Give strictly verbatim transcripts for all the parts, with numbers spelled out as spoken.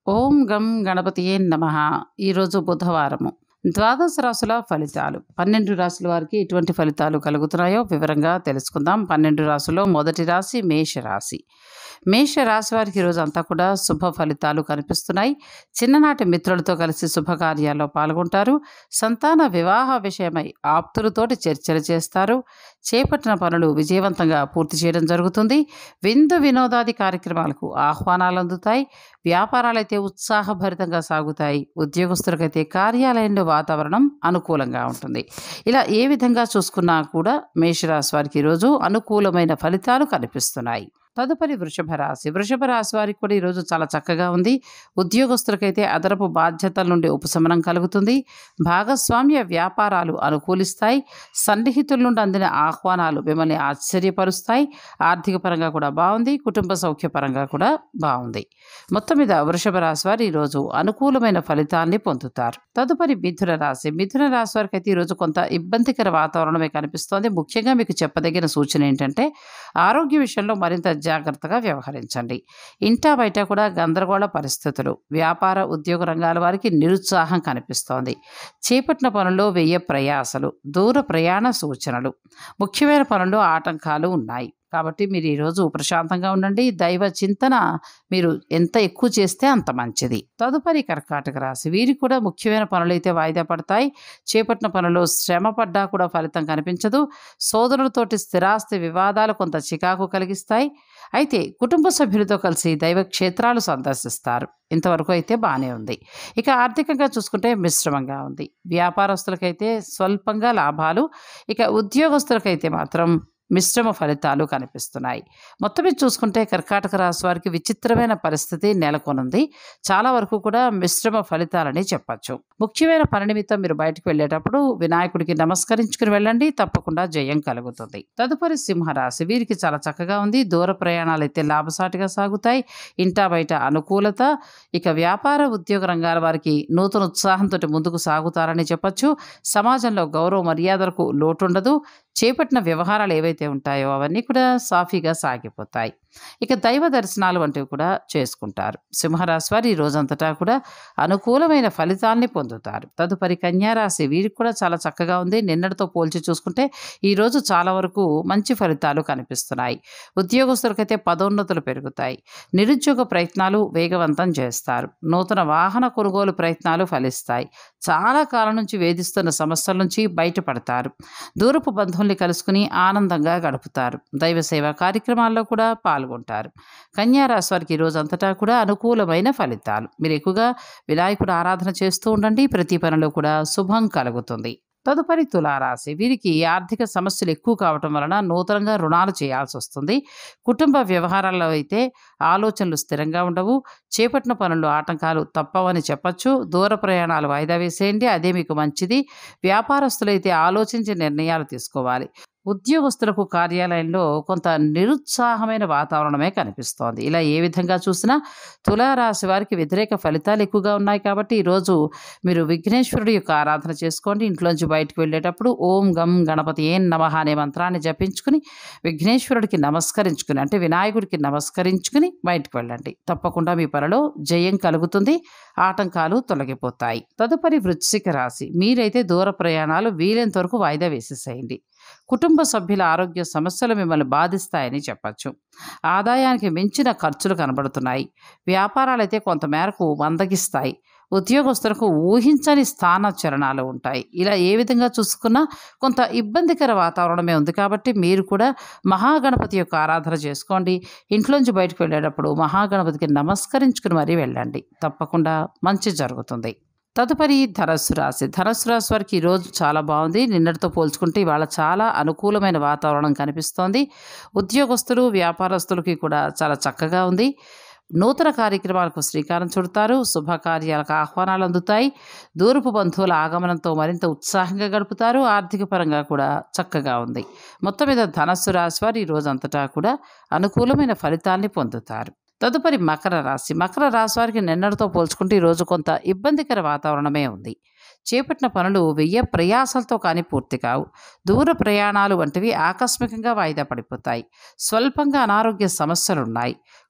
ఓం గం గణపతియే నమః. ఈరోజు బుధవారము. ద్వాదశ రాశుల ఫలితాలు. పన్నెండు రాశుల వారికి ఎటువంటి ఫలితాలు కలుగుతున్నాయో వివరంగా తెలుసుకుందాం. పన్నెండు రాశుల్లో మొదటి రాశి మేషరాశి. మేషరాశి వారికి ఈరోజు అంతా కూడా శుభ ఫలితాలు కనిపిస్తున్నాయి. చిన్ననాటి మిత్రులతో కలిసి శుభకార్యాల్లో పాల్గొంటారు. సంతాన వివాహ విషయమై ఆప్తులతోటి చర్చలు చేస్తారు. చేపట్టిన పనులు విజయవంతంగా పూర్తి చేయడం జరుగుతుంది. విందు వినోదాది కార్యక్రమాలకు ఆహ్వానాలు అందుతాయి. వ్యాపారాలైతే ఉత్సాహభరితంగా సాగుతాయి. ఉద్యోగస్తులకైతే కార్యాలయంలో వాతావరణం అనుకూలంగా ఉంటుంది. ఇలా ఏ విధంగా చూసుకున్నా కూడా మేషరాశి వారికి ఈరోజు అనుకూలమైన ఫలితాలు కనిపిస్తున్నాయి. తదుపరి వృషభ రాశి. వృషభ రాశి వారికి కూడా ఈరోజు చాలా చక్కగా ఉంది. ఉద్యోగస్తులకైతే అదనపు బాధ్యతల నుండి ఉపశమనం కలుగుతుంది. భాగస్వామ్య వ్యాపారాలు అనుకూలిస్తాయి. సన్నిహితుల నుండి అందిన ఆహ్వానాలు మిమ్మల్ని ఆశ్చర్యపరుస్తాయి. ఆర్థిక పరంగా కూడా బాగుంది. కుటుంబ సౌఖ్యపరంగా కూడా బాగుంది. మొత్తం మీద వృషభ రాశి వారు ఈరోజు అనుకూలమైన ఫలితాన్ని పొందుతారు. తదుపరి మిథున రాశి. మిథున రాశి వారికి అయితే ఈరోజు కొంత ఇబ్బందికర వాతావరణమే కనిపిస్తోంది. ముఖ్యంగా మీకు చెప్పదగిన సూచన ఏంటంటే ఆరోగ్య విషయంలో మరింత జాగ్రత్తగా వ్యవహరించండి. ఇంటా బయట కూడా గందరగోళ పరిస్థితులు. వ్యాపార ఉద్యోగ రంగాల వారికి నిరుత్సాహం కనిపిస్తోంది. చేపట్టిన పనుల్లో వ్యయ ప్రయాసలు, దూర ప్రయాణ సూచనలు, ముఖ్యమైన పనుల్లో ఆటంకాలు ఉన్నాయి. కాబట్టి మీరు ఈరోజు ప్రశాంతంగా ఉండండి. దైవ చింతన మీరు ఎంత ఎక్కువ చేస్తే అంత మంచిది. తదుపరి కర్కాటక రాశి. వీరికి కూడా ముఖ్యమైన పనులైతే వాయిదా పడతాయి. చేపట్టిన పనుల్లో శ్రమ పడ్డా కూడా ఫలితం కనిపించదు. సోదరులతోటి స్థిరాస్తి వివాదాలు కొంత చికాకు కలిగిస్తాయి. అయితే కుటుంబ సభ్యులతో కలిసి దైవ క్షేత్రాలు సందర్శిస్తారు. ఇంతవరకు అయితే బాగానే ఉంది. ఇక ఆర్థికంగా చూసుకుంటే మిశ్రమంగా ఉంది. వ్యాపారస్తులకైతే స్వల్పంగా లాభాలు, ఇక ఉద్యోగస్తులకైతే మాత్రం మిశ్రమ ఫలితాలు కనిపిస్తున్నాయి. మొత్తం మీద చూసుకుంటే కర్కాటక రాశి వారికి విచిత్రమైన పరిస్థితి నెలకొనుంది. చాలా వరకు కూడా మిశ్రమ ఫలితాలని చెప్పచ్చు. ముఖ్యమైన పని నిమిత్తం మీరు బయటకు వెళ్ళేటప్పుడు వినాయకుడికి నమస్కరించుకుని వెళ్ళండి. తప్పకుండా జయం కలుగుతుంది. తదుపరి సింహరాశి. వీరికి చాలా చక్కగా ఉంది. దూర ప్రయాణాలు అయితే లాభసాటిగా సాగుతాయి. ఇంటా బయట అనుకూలత. ఇక వ్యాపార ఉద్యోగ రంగాల వారికి నూతన ఉత్సాహంతో ముందుకు సాగుతారని చెప్పచ్చు. సమాజంలో గౌరవ మర్యాదలకు లోటుండదు. చేపట్టిన వ్యవహారాలు ఏవైతే ఉంటాయో అవన్నీ కూడా సాఫీగా సాగిపోతాయి. ఇక దైవ దర్శనాలు వంటివి కూడా చేసుకుంటారు. సింహరాశి వారు ఈ రోజంతటా కూడా అనుకూలమైన ఫలితాల్ని పొందుతారు. తదుపరి కన్యారాశి. వీరికి కూడా చాలా చక్కగా ఉంది. నిన్నటితో పోల్చి చూసుకుంటే ఈరోజు చాలా వరకు మంచి ఫలితాలు కనిపిస్తున్నాయి. ఉద్యోగస్తులకైతే పదోన్నతులు పెరుగుతాయి. నిరుద్యోగ ప్రయత్నాలు వేగవంతం చేస్తారు. నూతన వాహన కొనుగోలు ప్రయత్నాలు ఫలిస్తాయి. చాలా కాలం నుంచి వేధిస్తున్న సమస్యల నుంచి బయటపడతారు. దూరపు బంధువుల్ని కలుసుకుని ఆనందంగా గడుపుతారు. దైవ సేవా కార్యక్రమాల్లో కూడా పాల్గొంటారు. కన్యారాశి వారికి ఈ రోజు అంతటా కూడా అనుకూలమైన ఫలితాలు. మీరు ఎక్కువగా వినాయకుడు ఆరాధన చేస్తూ ఉండండి. ప్రతి పనిలో కూడా శుభం కలుగుతుంది. తదుపరి తులారాశి. వీరికి ఆర్థిక సమస్యలు ఎక్కువ కావటం వలన నూతనంగా రుణాలు చేయాల్సి వస్తుంది. కుటుంబ వ్యవహారాల్లో అయితే ఆలోచనలు స్థిరంగా ఉండవు. చేపట్టిన పనుల్లో ఆటంకాలు తప్పవని చెప్పచ్చు. దూర ప్రయాణాలు వాయిదా వేసేయండి. అదే మీకు మంచిది. వ్యాపారస్తులైతే ఆలోచించి నిర్ణయాలు తీసుకోవాలి. ఉద్యోగస్తులకు కార్యాలయంలో కొంత నిరుత్సాహమైన వాతావరణమే కనిపిస్తోంది. ఇలా ఏ విధంగా చూసినా తులారాశి వారికి వ్యతిరేక ఫలితాలు ఎక్కువగా ఉన్నాయి. కాబట్టి ఈరోజు మీరు విఘ్నేశ్వరుడి యొక్క ఆరాధన చేసుకోండి. ఇంట్లోంచి బయటకు వెళ్ళేటప్పుడు ఓం గం గణపతి ఏం నమః అనే మంత్రాన్ని జపించుకుని విఘ్నేశ్వరుడికి నమస్కరించుకుని అంటే వినాయకుడికి నమస్కరించుకుని బయటకు వెళ్ళండి. తప్పకుండా మీ పనిలో జయం కలుగుతుంది. ఆటంకాలు తొలగిపోతాయి. తదుపరి వృశ్చిక రాశి. మీరైతే దూర ప్రయాణాలు వీలైనంత వరకు వాయిదా వేసేసేయండి. కుటుంబ సభ్యుల ఆరోగ్య సమస్యలు మిమ్మల్ని బాధిస్తాయని చెప్పచ్చు. ఆదాయానికి మించిన ఖర్చులు కనబడుతున్నాయి. వ్యాపారాలైతే కొంతమేరకు మందగిస్తాయి. ఉద్యోగస్తులకు ఊహించని స్థాన చలనాలు ఉంటాయి. ఇలా ఏ విధంగా చూసుకున్నా కొంత ఇబ్బందికర వాతావరణమే ఉంది. కాబట్టి మీరు కూడా మహాగణపతి యొక్క ఆరాధన చేసుకోండి. ఇంట్లోంచి బయటకు వెళ్ళేటప్పుడు మహాగణపతికి నమస్కరించుకుని మరీ వెళ్ళండి. తప్పకుండా మంచి జరుగుతుంది. తదుపరి ధనస్సు రాశి. ధనస్సు రాశి వారికి ఈరోజు చాలా బాగుంది. నిన్నటితో పోల్చుకుంటే ఇవాళ చాలా అనుకూలమైన వాతావరణం కనిపిస్తోంది. ఉద్యోగస్తులు వ్యాపారస్తులకి కూడా చాలా చక్కగా ఉంది. నూతన కార్యక్రమాలకు శ్రీకారం చుడతారు. శుభకార్యాలకు ఆహ్వానాలు అందుతాయి. దూరపు బంధువుల ఆగమనంతో మరింత ఉత్సాహంగా గడుపుతారు. ఆర్థిక పరంగా కూడా చక్కగా ఉంది. మొత్తం మీద ధనస్సు రాశి వారు ఈ రోజంతటా కూడా అనుకూలమైన ఫలితాల్ని పొందుతారు. తదుపరి మకర రాశి. మకర రాశి వారికి నిన్నటితో పోల్చుకుంటే ఈరోజు కొంత ఇబ్బందికర వాతావరణమే ఉంది. చేపట్టిన పనులు వెయ్య ప్రయాసలతో కానీ పూర్తి కావు. దూర ప్రయాణాలు వంటివి ఆకస్మికంగా వాయిదా పడిపోతాయి. స్వల్పంగా అనారోగ్య సమస్యలున్నాయి.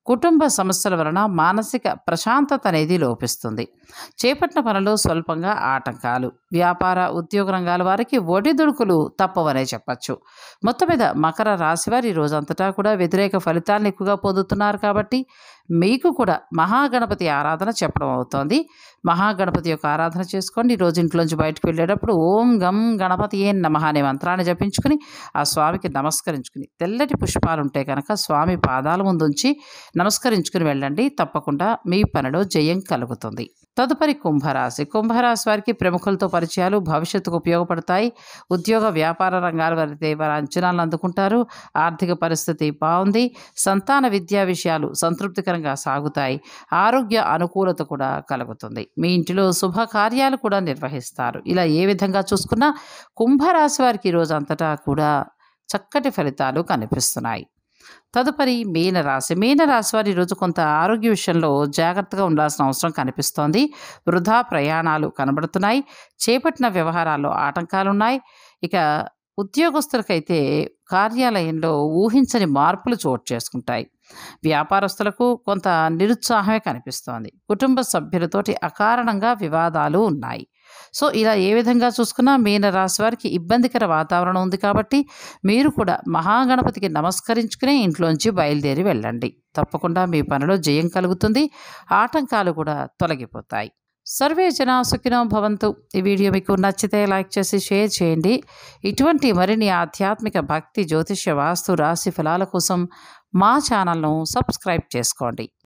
కుటుంబ సమస్యల వలన మానసిక ప్రశాంతత అనేది లోపిస్తుంది. చేపట్టిన పనులు స్వల్పంగా ఆటంకాలు. వ్యాపార ఉద్యోగ రంగాల వారికి ఒడిదుడుకులు తప్పవనే చెప్పచ్చు. మొత్తం మీద మకర రాశి వారి ఈ రోజంతటా కూడా వ్యతిరేక ఫలితాలను ఎక్కువగా పొందుతున్నారు కాబట్టి మీకు కూడా మహాగణపతి ఆరాధన చెప్పడం అవుతోంది. మహాగణపతి యొక్క ఆరాధన చేసుకోండి. ఈ రోజు ఇంట్లోంచి బయటకు వెళ్ళేటప్పుడు ఓం గం గణపతి ఏ నమః అనే మంత్రాన్ని జపించుకుని ఆ స్వామికి నమస్కరించుకుని తెల్లటి పుష్పాలు ఉంటే కనుక స్వామి పాదాల ముందు ఉంచి నమస్కరించుకుని వెళ్ళండి. తప్పకుండా మీ పనిలో జయం కలుగుతుంది. తదుపరి కుంభరాశి. కుంభరాశి వారికి ప్రముఖులతో పరిచయాలు భవిష్యత్తుకు ఉపయోగపడతాయి. ఉద్యోగ వ్యాపార రంగాల వారి వారి అంచనాలను అందుకుంటారు. ఆర్థిక పరిస్థితి బాగుంది. సంతాన విద్యా విషయాలు సంతృప్తికరంగా సాగుతాయి. ఆరోగ్య అనుకూలత కూడా కలుగుతుంది. మీ ఇంటిలో శుభకార్యాలు కూడా నిర్వహిస్తారు. ఇలా ఏ విధంగా చూసుకున్నా కుంభరాశి వారికి ఈరోజు అంతటా కూడా చక్కటి ఫలితాలు కనిపిస్తున్నాయి. తదుపరి మీనరాశి. మీనరాశి వారు ఈరోజు కొంత ఆరోగ్య విషయంలో జాగ్రత్తగా ఉండాల్సిన అవసరం కనిపిస్తోంది. వృధా ప్రయాణాలు కనబడుతున్నాయి. చేపట్టిన వ్యవహారాల్లో ఆటంకాలున్నాయి. ఇక ఉద్యోగస్తులకైతే కార్యాలయంలో ఊహించని మార్పులు చోటు చేసుకుంటాయి. వ్యాపారస్తులకు కొంత నిరుత్సాహమే కనిపిస్తోంది. కుటుంబ సభ్యులతోటి అకారణంగా వివాదాలు ఉన్నాయి. సో ఇలా ఏ విధంగా చూసుకున్నా మీనరాశి వారికి ఇబ్బందికర వాతావరణం ఉంది కాబట్టి మీరు కూడా మహాగణపతికి నమస్కరించుకునే ఇంట్లోంచి బయలుదేరి వెళ్ళండి. తప్పకుండా మీ పనిలో జయం కలుగుతుంది. ఆటంకాలు కూడా తొలగిపోతాయి. సర్వే జనా సుఖినో భవంతు. ఈ వీడియో మీకు నచ్చితే లైక్ చేసి షేర్ చేయండి. ఇటువంటి మరిన్ని ఆధ్యాత్మిక భక్తి జ్యోతిష్య వాస్తు రాశి ఫలాల కోసం మా ఛానల్ను సబ్స్క్రైబ్ చేసుకోండి.